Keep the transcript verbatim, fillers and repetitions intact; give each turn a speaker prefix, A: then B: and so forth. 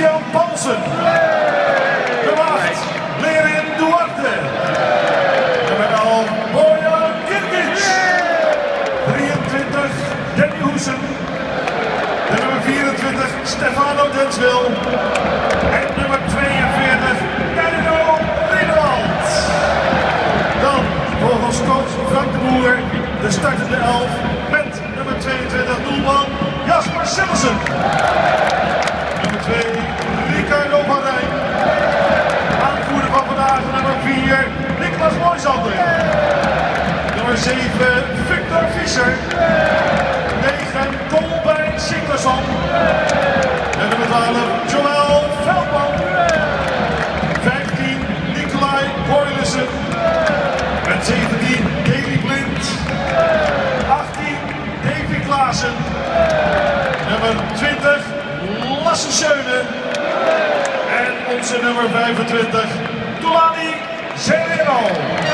A: Christian Paulsen. Nummer acht, Lerin Duarte. Nummer elf, Bojan Kirkic. drieëntwintig, Danny Hoesen. De nummer vierentwintig, Stefano Denswil. En nummer tweeënveertig, Danilo Rinewald. Dan volgens coach Frank de Boer de startende elf met nummer tweeëntwintig, doelman Jasper Sillissen. Nummer twee, Ricardo van Rijn. Aanvoerder van vandaag, nummer vier, Niklas Moisander. Nummer zeven, Victor Visser. negen, Kolbein Sigtersson. En nummer twaalf, Joël Veldman. vijftien, Nicolai Boylissen. Met zeventien, Daley Blind. achttien, Davy Klaassen. Nummer twintig, Lasse Schöne. En onze nummer vijfentwintig, Tulani Sereno.